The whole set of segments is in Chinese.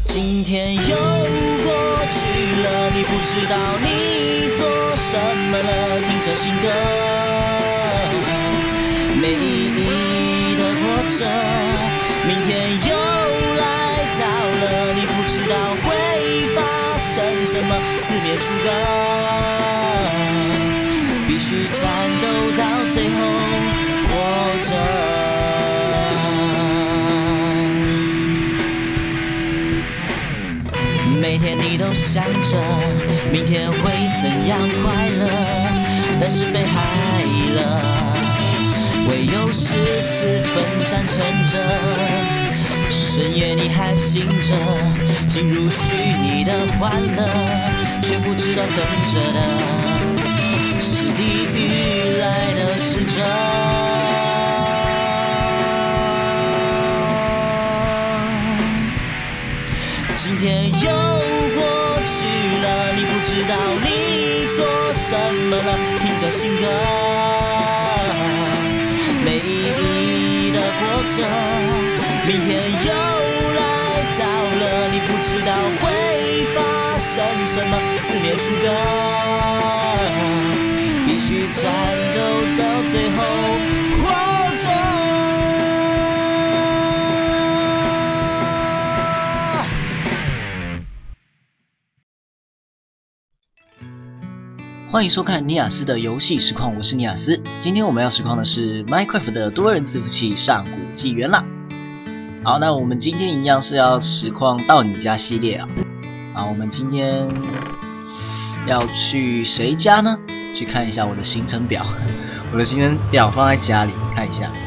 今天又过去了，你不知道你做什么了。听着新歌，没意义的活着。明天又来到了，你不知道会发生什么。四面楚歌，必须战斗到最后，活着。每天你都想着明天会怎样快乐，但是被害了，唯有14分战撑着。深夜你还醒着，进入虚拟的欢乐，却不知道等着的是地狱来的使者。今天又过去了，你不知道你做什么了。听着新歌，没意义的过着。明天又来到了，你不知道会发生什么。四面楚歌，必须战斗到最后，活着。 欢迎收看尼亚斯的游戏实况，我是尼亚斯。今天我们要实况的是 Minecraft 的多人伺服器上古纪元啦。好，那我们今天一样是要实况到你家系列啊。好，我们今天要去谁家呢？去看一下我的行程表。我的行程表放在家里，看一下。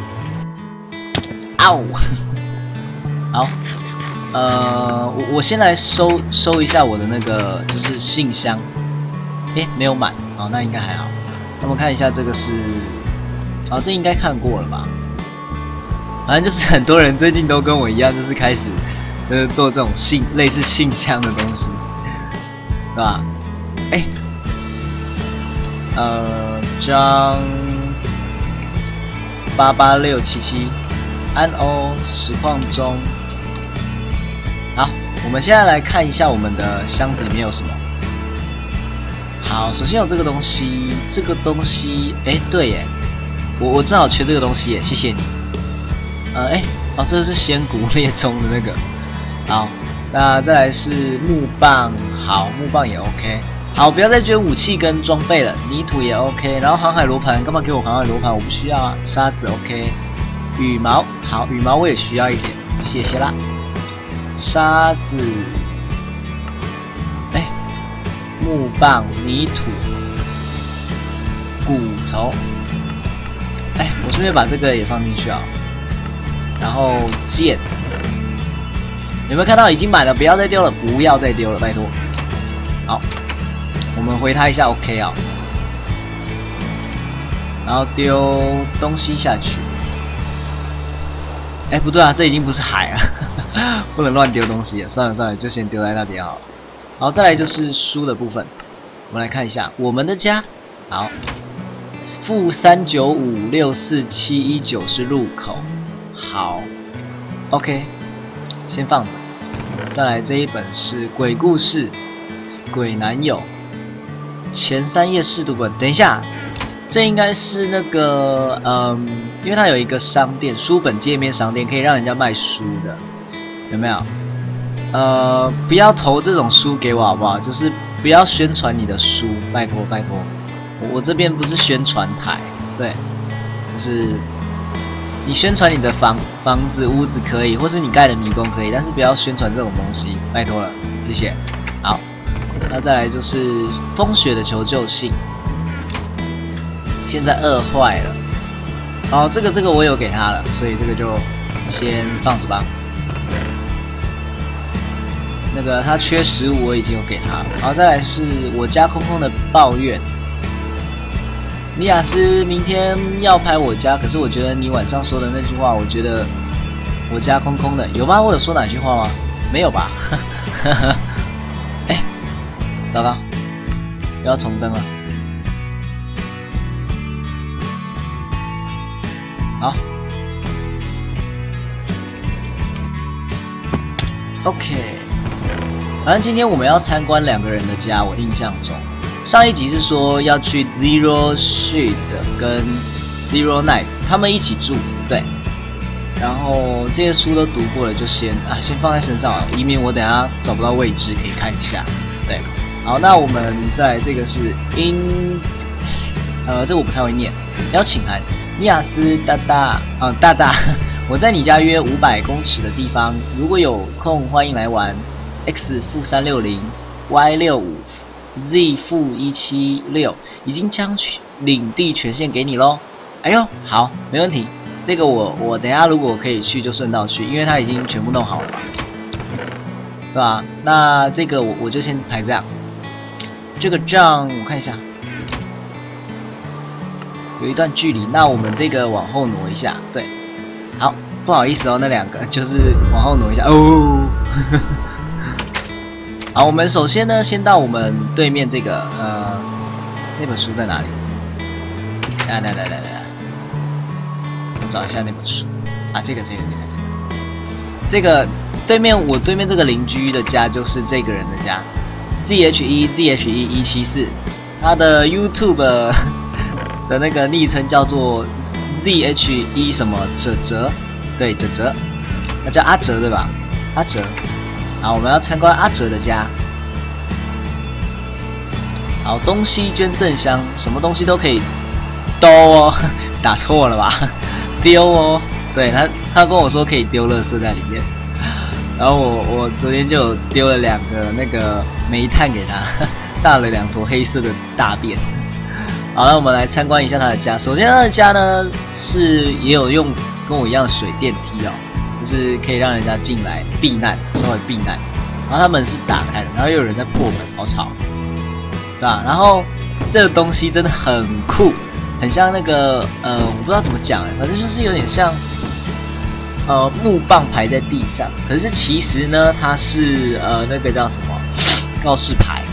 嗷！好，我先来收一下我的那个就是信箱。没有满，好，那应该还好。那我们看一下这个是，这应该看过了吧？反正就是很多人最近都跟我一样，就是开始做这种类似信箱的东西，对吧？张88677安欧实况中。好，我们现在来看一下我们的箱子里面有什么。好，首先有这个东西，对耶，我正好缺这个东西耶，谢谢你。这个是仙骨裂中的那个。好，那再来是木棒，好，木棒也 OK。好，不要再捐武器跟装备了，泥土也 OK。然后航海罗盘，干嘛给我航海罗盘？我不需要啊。沙子 OK， 羽毛，好，羽毛我也需要一点，谢谢啦。沙子。木棒、泥土、骨头，我顺便把这个也放进去啊。然后剑，有没有看到已经满了？不要再丢了，不要再丢了，拜托。好，我们回他一下 OK 啊。然后丢东西下去。不对啊，这已经不是海了，不能乱丢东西了。算了，就先丢在那边好了。好，再来就是书的部分，我们来看一下我们的家。好，-3956471是入口。好 ，OK， 先放着。再来这一本是鬼故事，鬼男友。前3页试读本，等一下，这应该是那个因为它有一个商店，书本界面商店，可以让人家卖书的，有没有？不要投这种书给我好不好？就是不要宣传你的书，拜托。我这边不是宣传台，对，就是你宣传你的房子、屋子可以，或是你盖的迷宫可以，但是不要宣传这种东西，拜托了，谢谢。好，那再来就是风雪的求救信，现在2坏了。哦，这个我有给他了，所以这个就先放着吧。那个他缺15，我已经有给他了。然后再来是我家空空的抱怨。尼亚斯明天要拍我家，可是我觉得你晚上说的那句话，我觉得我家空空的，有吗？我有说哪句话吗？没有吧？糟糕，又要重登了。好， OK， 反正今天我们要参观2个人的家，我印象中上一集是说要去 Zero Shade 跟 Zero Night 他们一起住，对。然后这些书都读过了，就先放在身上啊，以免我等下找不到位置可以看一下。对，好，那我们在这个是这个我不太会念。邀请函，尼亚斯大大，我在你家约500公尺的地方，如果有空欢迎来玩。X-360 Y65 Z-176 已经将领地权限给你咯。哎呦，好，没问题。这个我等一下如果可以去就顺道去，因为它已经全部弄好了嘛，对吧？那这个我就先排这样。这个账我看一下，有一段距离，那我们这个往后挪一下。对，好，不好意思哦，那2个就是往后挪一下哦。好，我们首先呢，先到我们对面这个那本书在哪里？来，我找一下那本书啊，这个对面我对面这个邻居的家就是这个人的家 ，ZHE174，他的 YouTube 的那个昵称叫做 ZHE 什么哲，对，哲，那叫阿哲对吧？阿哲。好，我们要参观阿哲的家。好，东西捐赠箱，什么东西都可以兜哦，打错了吧？丢哦，对他跟我说可以丢垃圾在里面，然后我昨天就有丢了2个那个煤炭给他，大了2坨黑色的大便。好，那我们来参观一下他的家。首先他的家呢是也有用跟我一样的水电梯哦。就是可以让人家进来避难，稍微避难。然后他门是打开的，然后又有人在破门，好吵，对吧？然后这个东西真的很酷，很像那个我不知道怎么讲反正就是有点像木棒排在地上，可是其实呢它是那个叫什么告示牌。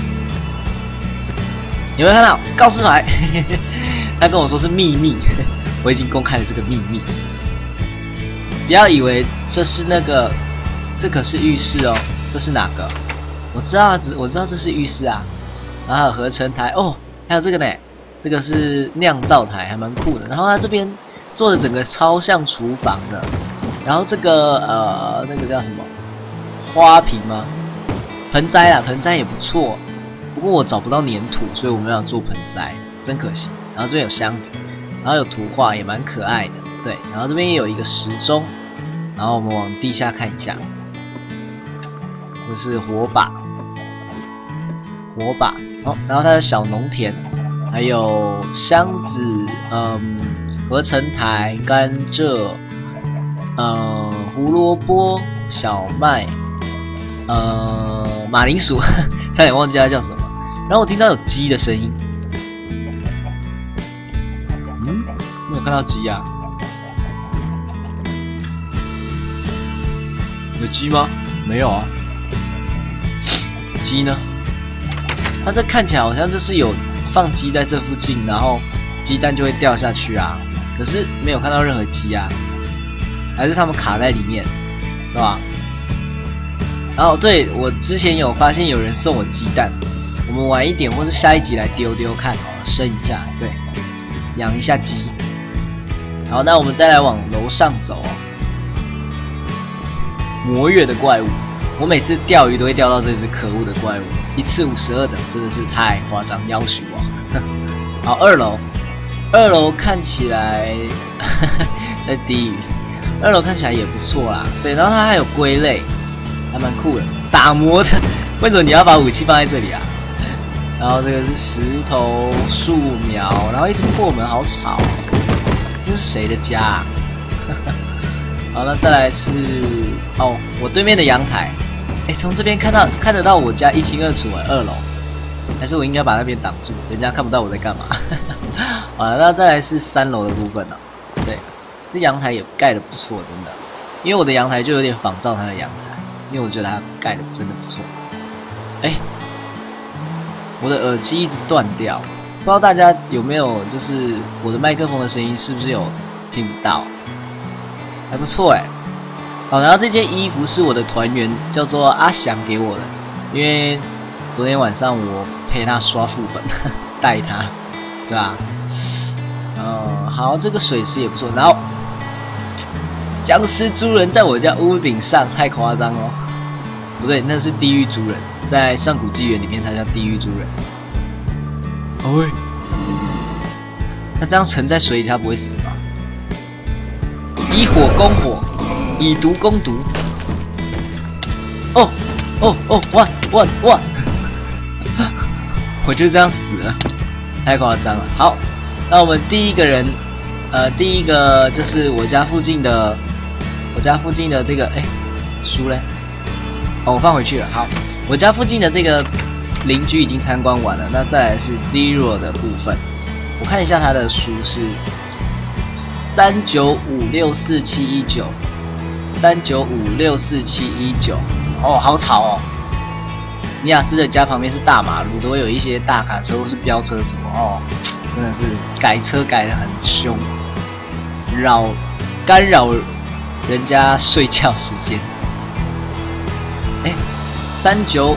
有没有看到告示牌？他跟我说是秘密，我已经公开了这个秘密。不要以为这是那个，这可是浴室哦。这是哪个？我知道这是浴室啊。然后还有合成台哦，还有这个呢，这个是酿造台，还蛮酷的。然后它这边做的整个超像厨房的。然后这个那个叫什么花瓶吗？盆栽啦，盆栽也不错。不过我找不到粘土，所以我没有做盆栽，真可惜。然后这边有箱子，然后有图画，也蛮可爱的。对，然后这边也有一个时钟，然后我们往地下看一下，这是火把，哦，然后它的小农田，还有箱子，合成台、甘蔗，胡萝卜、小麦，马铃薯，差点忘记它叫什么。然后我听到有鸡的声音，没有看到鸡啊。有鸡吗？没有啊。鸡呢？它这看起来好像就是有放鸡在这附近，然后鸡蛋就会掉下去啊。可是没有看到任何鸡啊，还是他们卡在里面，对吧？然后对，我之前有发现有人送我鸡蛋，我们晚一点或是下一集来丢丢看好了，生一下，对，养一下鸡。好，那我们再来往楼上走哦。魔月的怪物，我每次钓鱼都会钓到这只可恶的怪物，一次52等，真的是太夸张，要求啊！好，二楼看起来在低语，二楼看起来也不错啦。对，然后它还有归类，还蛮酷的。打磨的，为什么你要把武器放在这里啊？然后这个是石头、树苗，然后一直破门，好吵。这是谁的家啊？好，那再来是哦，我对面的阳台，从这边看得到我家一清二楚2楼，还是我应该把那边挡住，人家看不到我在干嘛？好了，那再来是3楼的部分了。对，这阳台也盖得不错，真的，因为我的阳台就有点仿照他的阳台，因为我觉得他盖得真的不错。我的耳机一直断掉，不知道大家有没有，就是我的麦克风的声音是不是有听不到？还不错好，然后这件衣服是我的团员叫做阿翔给我的，因为昨天晚上我陪他刷副本，带他，对吧？好，这个水池也不错。然后僵尸猪人在我家屋顶上，太夸张哦！不对，那是地狱猪人，在上古纪元里面它叫地狱猪人。喂，那这样沉在水里，它不会死吗？以火攻火，以毒攻毒。哦，哇！我就这样死了，太夸张了。好，那我们第一个人，第一个就是我家附近的这个，书嘞？哦，我放回去了。好，我家附近的这个邻居已经参观完了，那再来是 Zero 的部分。我看一下他的书是39564719，39564719。哦，好吵哦！尼亚斯的家旁边是大马路，都会有一些大卡车或是飙车族哦，真的是改车改得很凶，干扰人家睡觉时间。39564，395，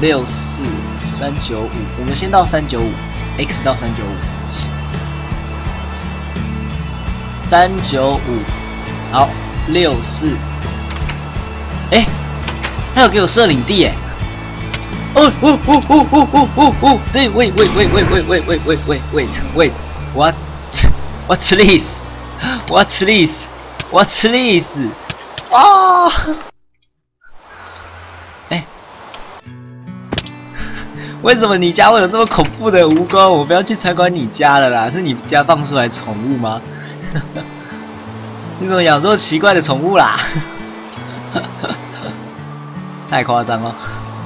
我们先到395，X 到395，395，好，64，他有给我设领地耶。对，wait，what's this？啊！为什么你家会有这么恐怖的蜈蚣？我不要去参观你家了啦！是你家放出来宠物吗？你怎么养这么奇怪的宠物啦？太夸张了！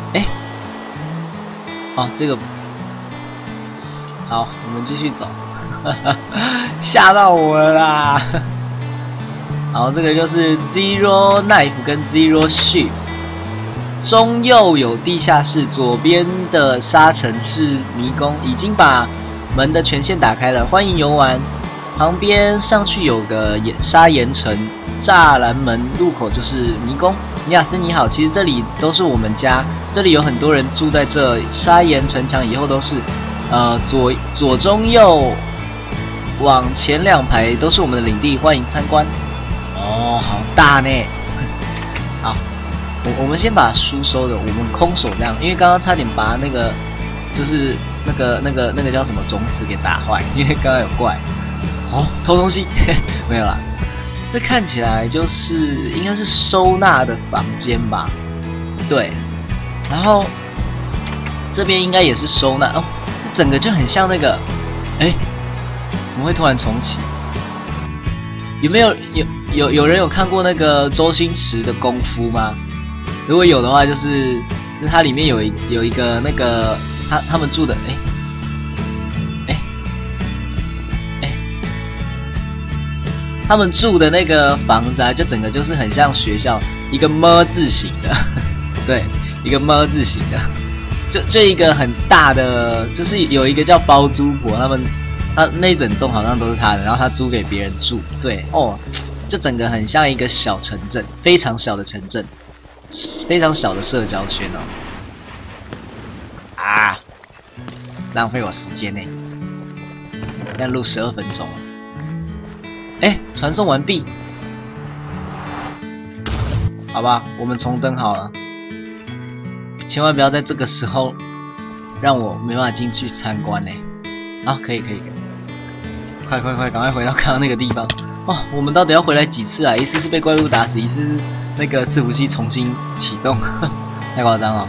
这个好，我们继续走。吓到我了啦！好，这个就是 Zero Knife 跟 Zero Sheep。中右有地下室，左边的沙城是迷宫，已经把门的权限打开了，欢迎游玩。旁边上去有个沙岩城，栅栏门入口就是迷宫。尼亚斯你好，其实这里都是我们家，这里有很多人住在这，沙岩城墙以后都是，左中右往前2排都是我们的领地，欢迎参观。哦，好大呢。好。我们先把书收了，我们空手这样，因为刚刚差点把那个就是那个叫什么种子给打坏，因为刚刚有怪。哦，偷东西没有啦，这看起来就是应该是收纳的房间吧？对，然后这边应该也是收纳哦，这整个就很像那个，怎么会突然重启？有没有人有看过那个周星驰的功夫吗？如果有的话，就是它里面有一个那个他们住的他们住的那个房子啊，就整个就是很像学校一个么字形的，对，一个么字形的，就一个很大的，就是有一个叫包租婆，他那一整栋好像都是他的，然后他租给别人住，对哦，就整个很像一个小城镇，非常小的城镇。非常小的社交圈哦，浪费我时间呢，要录12分钟了。传送完毕，好吧，我们重登好了，千万不要在这个时候让我没办法进去参观呢。可以，快，赶快回到刚刚那个地方。我们到底要回来几次啊？一次是被怪物打死，一次是那个伺服器重新启动，太夸张了。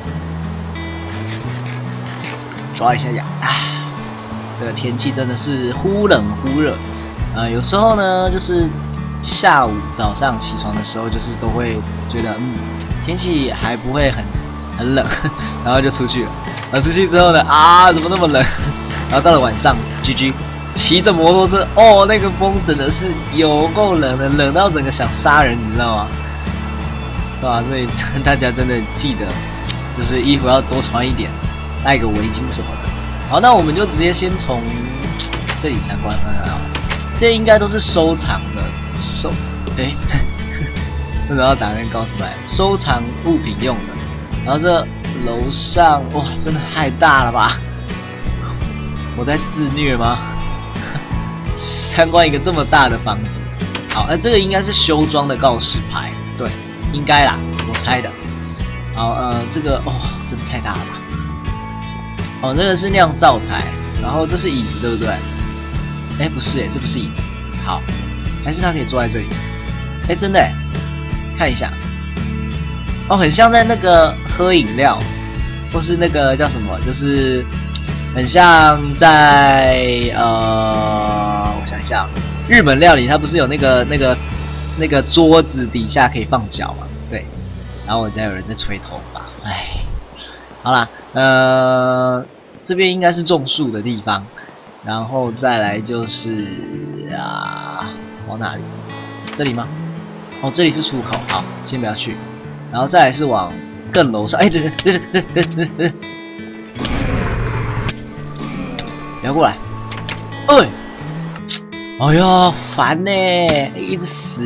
抓一下痒，这个天气真的是忽冷忽热。有时候呢，就是下午、早上起床的时候，就是都会觉得，天气还不会很冷，然后就出去了。出去之后呢，怎么那么冷？然后到了晚上 ，GG。骑着摩托车，那个风真的是有够冷的，冷到整个想杀人，你知道吗？对吧？所以大家真的记得，就是衣服要多穿一点，带个围巾什么的。好，那我们就直接先从这里参观看看啊。这应该都是收藏的， 为什么要打那个告示牌？收藏物品用的。然后这楼上，哇，真的太大了吧！我在自虐吗？参观一个这么大的房子，好，这个应该是修装的告示牌，对，应该啦，我猜的。好，这个，哇，真的太大了吧！哦，这个是酿造台，然后这是椅子，对不对？哎，不是，这不是椅子。好，还是他可以坐在这里。哎，真的，看一下。哦，很像在那个喝饮料，或是那个叫什么，就是很像在我想一下，日本料理它不是有那个桌子底下可以放脚嘛？对。然后我家有人在吹头发，哎，好啦，这边应该是种树的地方，然后再来就是往哪里？这里吗？哦，这里是出口，好，先不要去。然后再来是往更楼上，哎，对，不要过来，哎呦，烦呢，一直死，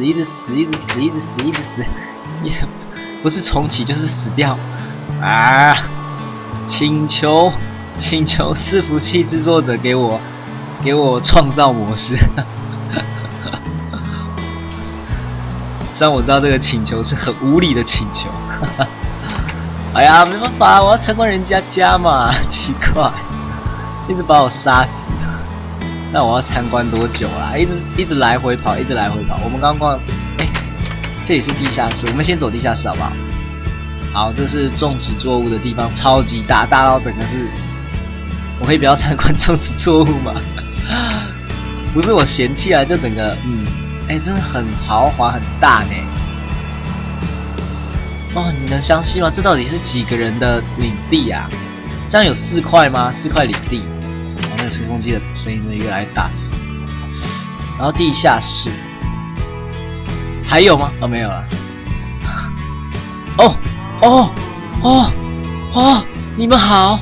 不是重启就是死掉啊！请求伺服器制作者给我创造模式。虽然我知道这个请求是很无理的请求，哎呀，没办法，我要参观人家家嘛，奇怪，一直把我杀死。那我要参观多久啦？一直来回跑，我们刚逛，哎，这里是地下室，我们先走地下室好不好？好，这是种植作物的地方，超级大，大到整个是，我可以不要参观种植作物吗？不是我嫌弃啊，这整个，哎，真的很豪华，很大呢。哦，你能相信吗？这到底是几个人的领地啊？这样有4块吗？4块领地。哦，那个吹风机的声音真的越来越大声。然后地下室还有吗？哦，没有了。你们好，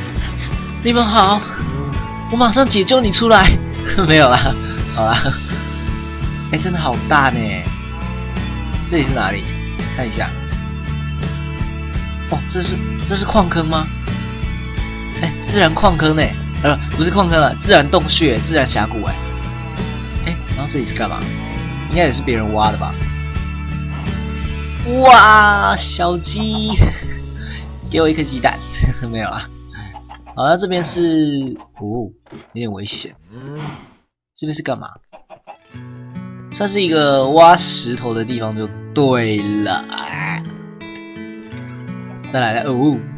我马上解救你出来。没有啦，好啦。哎，真的好大呢！这里是哪里？看一下。哦，这是矿坑吗？哎，自然矿坑呢？不是矿坑了，自然洞穴、自然峡谷哎。哎，然后这里是干嘛？应该也是别人挖的吧？哇，小鸡，给我一颗鸡蛋，没有啦。好，那这边是有点危险。这边是干嘛？算是一个挖石头的地方就对了。再来了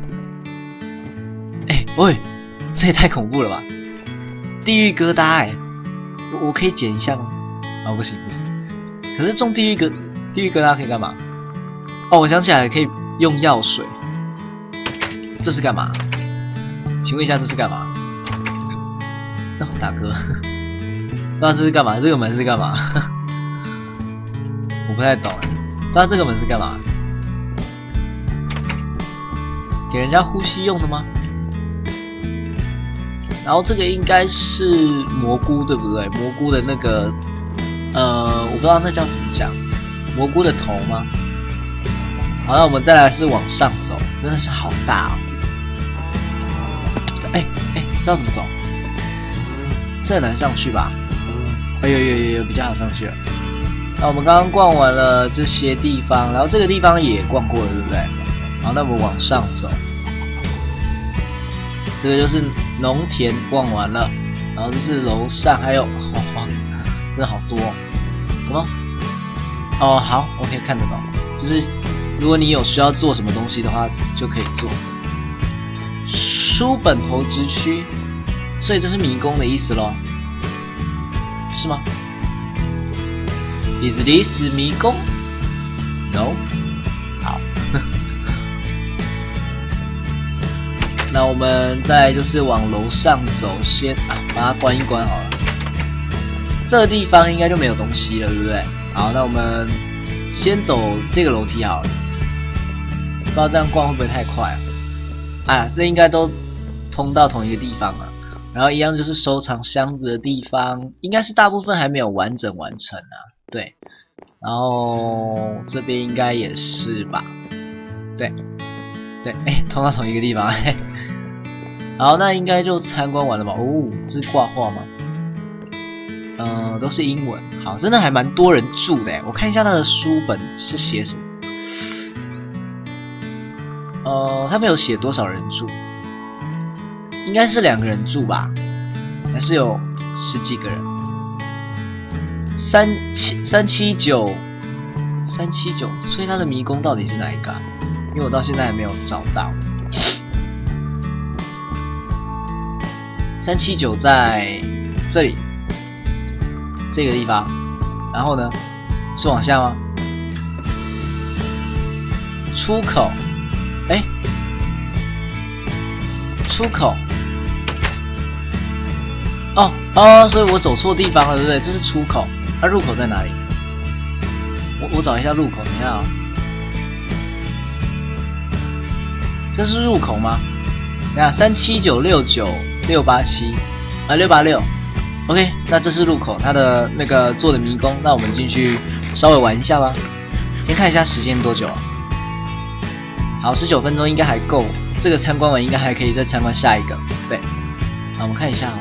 喂，这也太恐怖了吧！地狱疙瘩哎，我可以捡一下吗？不行。可是种地狱疙瘩可以干嘛？哦，我想起来了，可以用药水。这是干嘛？请问一下这是干嘛？大哥，那这是干嘛？这个门是干嘛？我不太懂哎，那这个门是干嘛？给人家呼吸用的吗？然后这个应该是蘑菇，对不对？蘑菇的那个，我不知道那叫怎么讲，蘑菇的头吗？好，那我们再来是往上走，真的是好大哦。知道怎么走？这很难上去吧？有比较好上去了。那我们刚刚逛完了这些地方，然后这个地方也逛过了，对不对？好，那我们往上走，这个就是农田逛完了，然后这是楼上还有，真的好多哦。什么？哦，好 ，OK， 看得懂，就是如果你有需要做什么东西的话，就可以做。书本投掷区，所以这是迷宫的意思咯，是吗？ Is this 迷宫 ？No。好，那我们再就是往楼上走，先把它关一关好了。这个地方应该就没有东西了，对不对？好，那我们先走这个楼梯好了。不知道这样逛会不会太快啊？这应该都通到同一个地方了。然后一样就是收藏箱子的地方，应该是大部分还没有完整完成啊。对， 然后这边应该也是吧？对，通到同一个地方。好，那应该就参观完了吧？哦，这是挂画吗？都是英文。好，真的还蛮多人住的。我看一下他的书本是写什么。他没有写多少人住，应该是2个人住吧？还是有10几个人？379，所以他的迷宫到底是哪一个啊？因为我到现在还没有找到。379在这里，这个地方。然后呢，是往下吗？出口，出口。所以我走错地方了，对不对？这是出口，入口在哪里？我找一下入口，你看啊，这是入口吗？你看37969687686 ，OK， 那这是入口，它的那个做的迷宫，那我们进去稍微玩一下吧。先看一下时间多久啊？好，19分钟应该还够，这个参观完应该还可以再参观下一个。对，好，我们看一下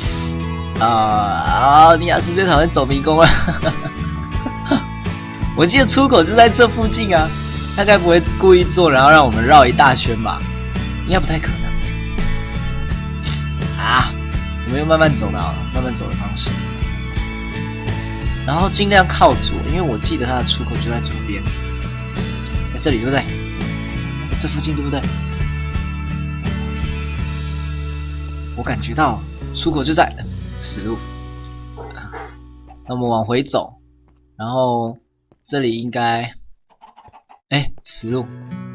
尼亚斯最讨厌走迷宫了。我记得出口就在这附近啊，他该不会故意做，然后让我们绕一大圈吧？应该不太可能。我们用慢慢走的好了，慢慢走的方式。然后尽量靠左，因为我记得它的出口就在左边。在这里对不对？这附近对不对？我感觉到出口就在死路。那我们往回走，然后这里应该，死路，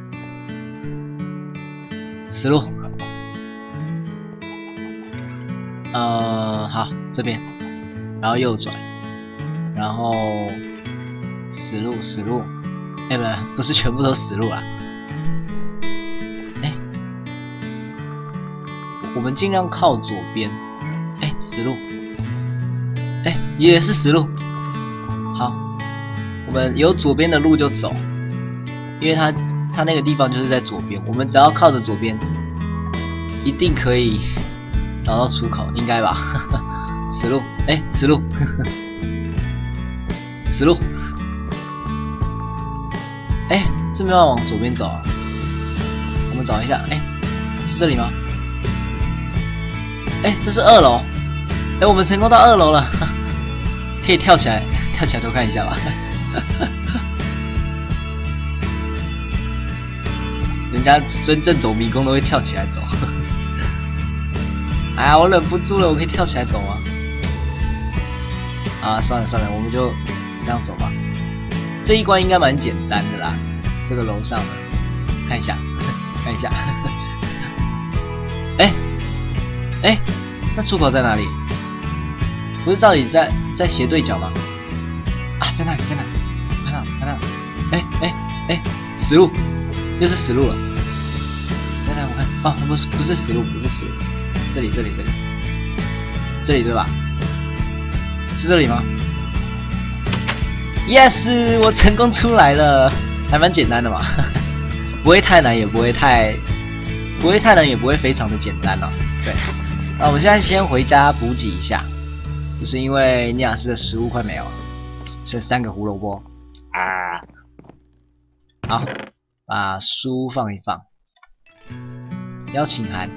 好，这边，然后右转，然后死路，不是全部都死路啦。我们尽量靠左边，死路，也是死路。好，我们有左边的路就走，因为它那个地方就是在左边，我们只要靠着左边，一定可以找到出口，应该吧？死路，死路，死路，这边要往左边走啊。我们找一下，是这里吗？这是2楼，我们成功到2楼了，可以跳起来偷看一下吧。人家真正走迷宫都会跳起来走。我忍不住了，我可以跳起来走吗？算了，我们就这样走吧。这一关应该蛮简单的啦，这个楼上的，看一下。那出口在哪里？不是照理在斜对角吗？在那里，看到，死路，又是死路了。来，我看，不是死路，这里对吧？是这里吗 ？Yes， 我成功出来了，还蛮简单的嘛，不会太难，也不会太难，也不会非常的简单哦。对，那我们现在先回家补给一下，就是因为尼亚斯的食物快没有了，剩3个胡萝卜好，把书放一放，邀请函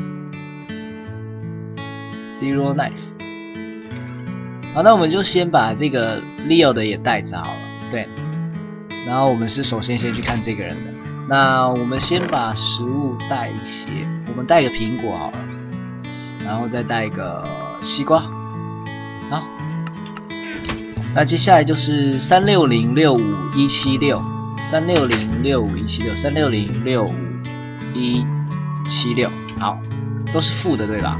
，Zero Knife。好，那我们就先把这个 Leo 的也带着好了，对。然后我们是首先去看这个人的。那我们先把食物带一些，我们带个苹果好了，然后再带一个西瓜。好，那接下来就是36065176360651763606517好，都是负的对吧？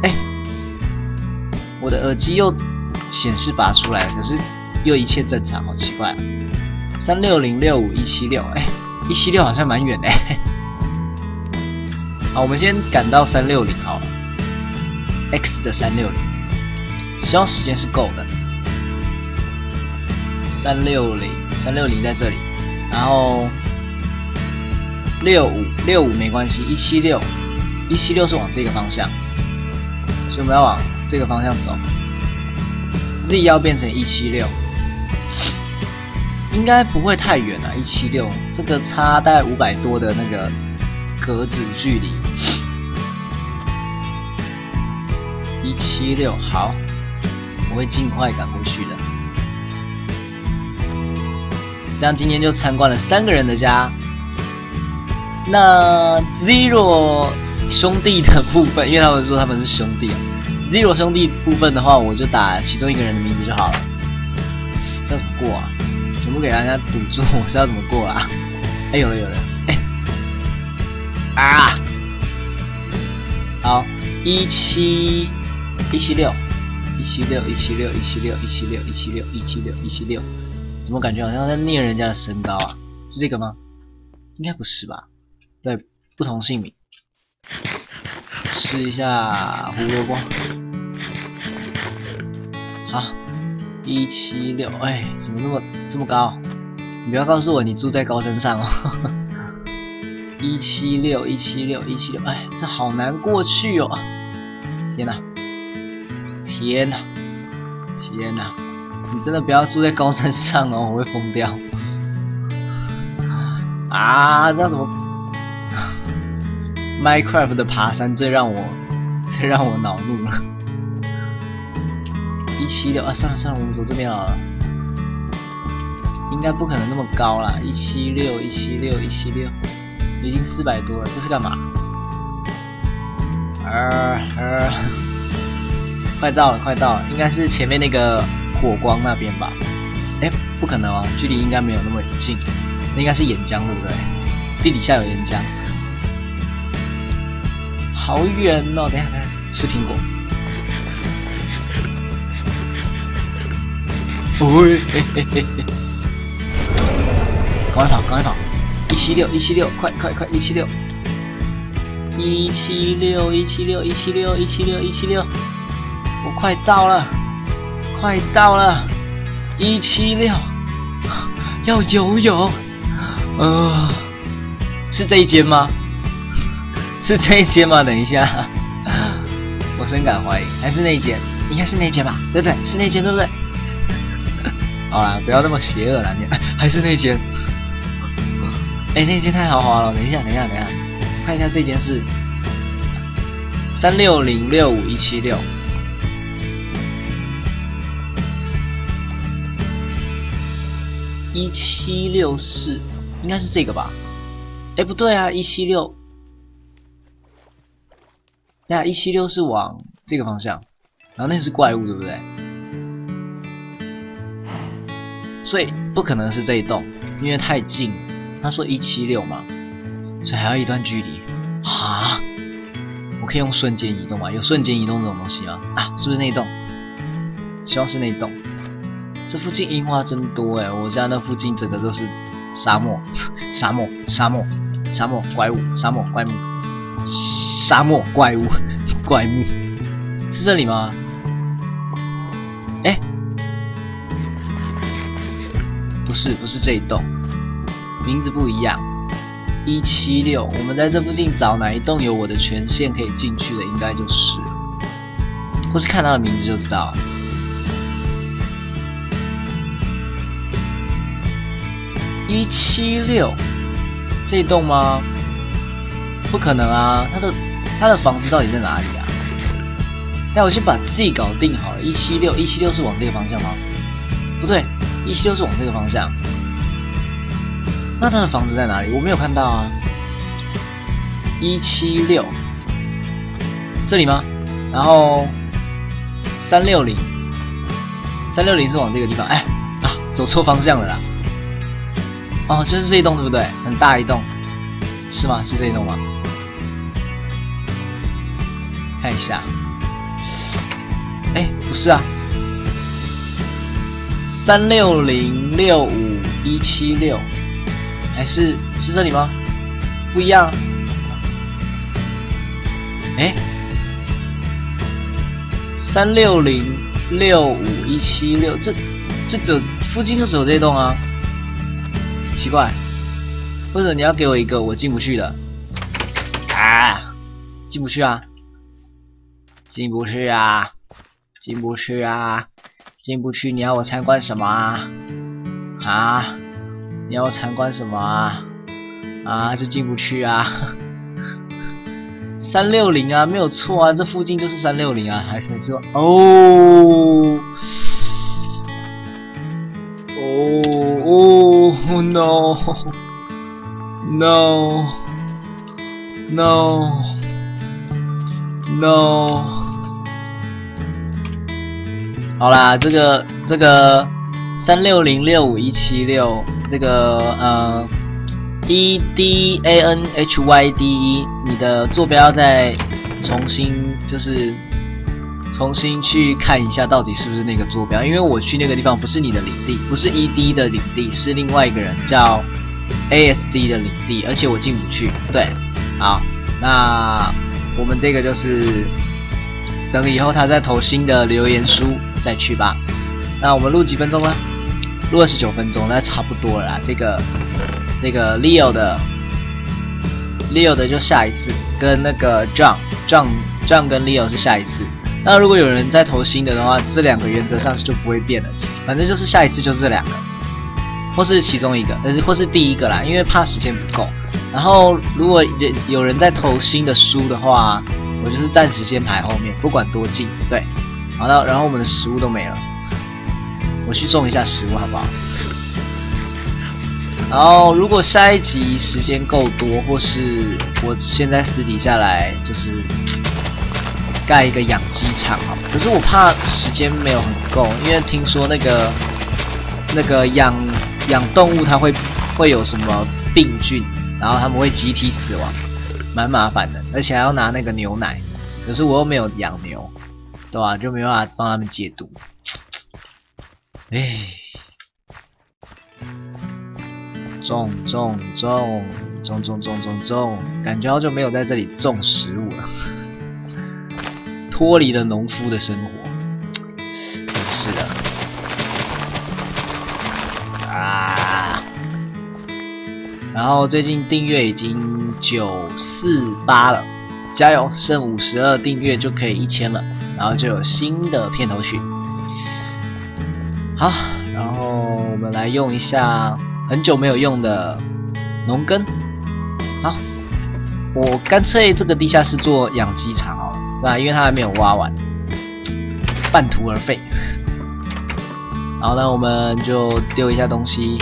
我的耳机又显示拔出来了，可是又一切正常，好奇怪36065176176 176好像蛮远的好，我们先赶到360好了 ，X 的360，希望时间是够的。 360在这里，然后65没关系，176是往这个方向，所以我们要往这个方向走。Z 要变成176，应该不会太远啊，176这个差大概500多的那个格子距离。176好，我会尽快赶过去的。这样今天就参观了3个人的家。那 Zero 兄弟的部分，因为他们说他们是兄弟啊。Zero 兄弟部分的话，我就打其中一个人的名字就好了。这要怎么过啊？全部给人家堵住，我是要怎么过啊？哎，有了，哎，啊，好，176，怎么感觉好像在念人家的身高啊？是这个吗？应该不是吧？对，不同姓名。试一下胡萝卜。好，176，哎，怎么这么高？你不要告诉我你住在高山上哦。176，哎，这好难过去哦！天哪！你真的不要住在高山上哦，我会疯掉。啊，这样怎么 ？Minecraft 的爬山最让我恼怒了。176啊，算了，我们走这边好了。应该不可能那么高啦，176，已经400多了，这是干嘛？快到了，应该是前面那个火光那边吧？哎，不可能哦，距离应该没有那么近，那应该是岩浆，对不对？地底下有岩浆，好远哦！等一下，吃苹果。赶快跑！176，快！176，我快到了！176，要游泳，是这一间吗？等一下，我深感怀疑，还是那一间？应该是那一间吧？对不对？是那一间，对不对？好啦，不要那么邪恶啦，还是那间。哎，那间太豪华了！等一下，看一下这间是36065176176。176是应该是这个吧？哎，不对啊，176，那176是往这个方向，然后那是怪物，对不对？所以不可能是这一栋，因为太近。他说176嘛，所以还要一段距离。哈，我可以用瞬间移动吗？有瞬间移动这种东西吗？啊，是不是那一栋？希望是那一栋。这附近樱花真多哎，我家那附近整个都是沙漠，怪物，怪物，是这里吗？哎，不是这一栋，名字不一样。176，我们在这附近找哪一栋有我的权限可以进去的，应该就是了，或是看它的名字就知道。176，这一栋吗？不可能啊！他的房子到底在哪里啊？但我先把 Z 搞定好了。176是往这个方向吗？不对，176是往这个方向。那他的房子在哪里？我没有看到啊。176，这里吗？然后360是往这个地方。哎啊，走错方向了啦！哦，就是这一栋对不对？很大一栋，是吗？是这一栋吗？看一下。哎，不是啊。36065176176，还是这里吗？不一样。哎，36065176176，这只有附近就只有这栋啊，奇怪，或者你要给我一个我进不去的啊，进不去啊，进不去啊，进不去啊，进不去！你要我参观什么啊？啊？你要我参观什么啊？啊，就进不去啊！360啊，没有错啊，这附近就是360啊，还是说哦。Oh no no no no！ 好啦，这个3606576这个EDANHYDE， 你的坐标要再重新去看一下到底是不是那个坐标，因为我去那个地方不是你的领地，不是 ED 的领地，是另外一个人叫 ASD 的领地，而且我进不去。对，好，那我们这个就是等以后他再投新的留言书再去吧。那我们录几分钟呢？录29分钟，那差不多了啦。这个 Leo 的就下一次，跟那个 John 跟 Leo 是下一次。那如果有人再投新的话，这两个原则上就不会变了，反正就是下一次就是这两个，或是其中一个，或是第一个啦，因为怕时间不够。然后如果有人再投新的书的话，我就是暂时先排后面，不管多近。对，好的，然后我们的食物都没了，我去种一下食物好不好？然后如果下一集时间够多，或是我现在私底下来就是盖一个养鸡场好，可是我怕时间没有很够，因为听说那个养动物它会有什么病菌，然后他们会集体死亡，蛮麻烦的，而且还要拿那个牛奶，可是我又没有养牛，对吧？就没办法帮他们解毒。哎，种，感觉好久没有在这里种食物了。脱离了农夫的生活，真是的啊！然后最近订阅已经948了，加油，剩52订阅就可以1000了，然后就有新的片头曲。好，然后我们来用一下很久没有用的农耕。好，我干脆这个地下室做养鸡场好了。对吧？因为它还没有挖完，半途而废。好，那我们就丢一下东西。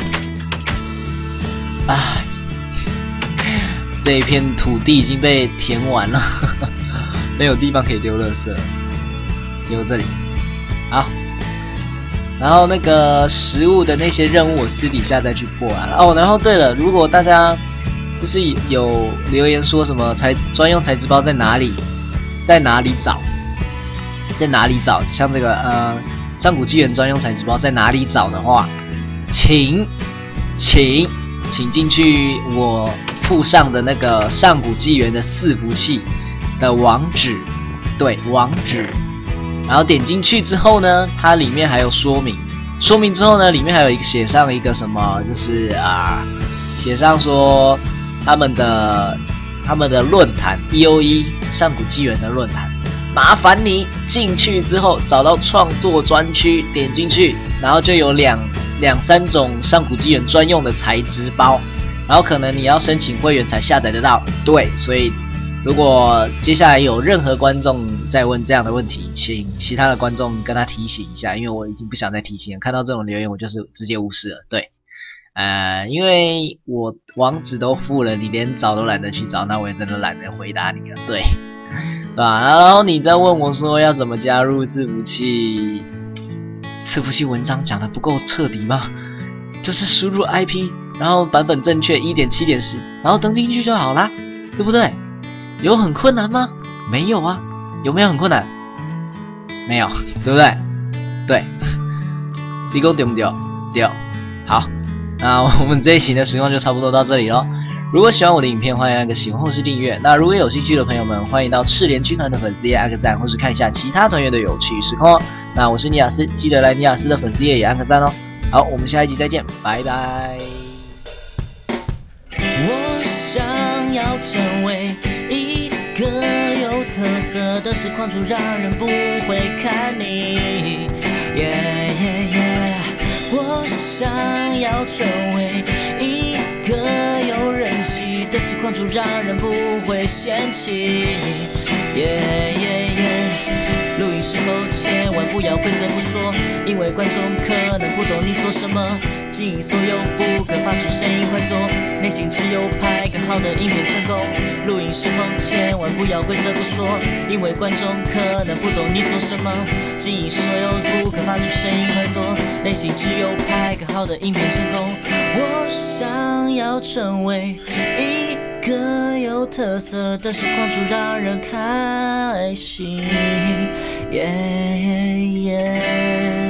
唉，这一片土地已经被填完了，没有地方可以丢垃圾，丢这里。好，然后那个食物的那些任务，我私底下再去破完了。哦，然后对了，如果大家就是有留言说什么专用材质包在哪里找？像这个上古纪元专用材质包在哪里找的话，请进去我附上的那个上古纪元的伺服器的网址，对，网址，然后点进去之后呢，它里面还有说明之后呢，里面还有写上一个什么，就是写上说他们的论坛 EOE 上古纪元的论坛，麻烦你进去之后找到创作专区，点进去，然后就有两三种上古纪元专用的材质包，然后可能你要申请会员才下载得到。对，所以如果接下来有任何观众在问这样的问题，请其他的观众跟他提醒一下，因为我已经不想再提醒了，看到这种留言我就是直接无视了。对。因为我网址都附了，你连找都懒得去找，那我也真的懒得回答你了，对，吧？然后你再问我说要怎么加入伺服器？伺服器文章讲的不够彻底吗？就是输入 IP， 然后版本正确 1.7.10， 然后登进去就好啦，对不对？有很困难吗？没有啊，有没有很困难？没有，对不对？对，你讲对不对？对，好。那我们这一期的实况就差不多到这里咯。如果喜欢我的影片，欢迎按个喜欢或是订阅。那如果有兴趣的朋友们，欢迎到赤莲军团的粉丝页按个赞，或是看一下其他团员的有趣实况哦。那我是尼亚斯，记得来尼亚斯的粉丝页也按个赞哦。 好，我们下一集再见，拜拜。 我想要成为一个有特色的实况主，让人不会看你。我想要成为一个有人气的实况主，让人不会嫌弃。录音时候千万不要规则不说，因为观众可能不懂你做什么。经营所有不可发出声音快做，内心只有拍个好的影片成功。录音时候千万不要规则不说，因为观众可能不懂你做什么。经营所有不可发出声音快做，内心只有拍个好的影片成功。我想要成为一个有特色的实况主，让人开心。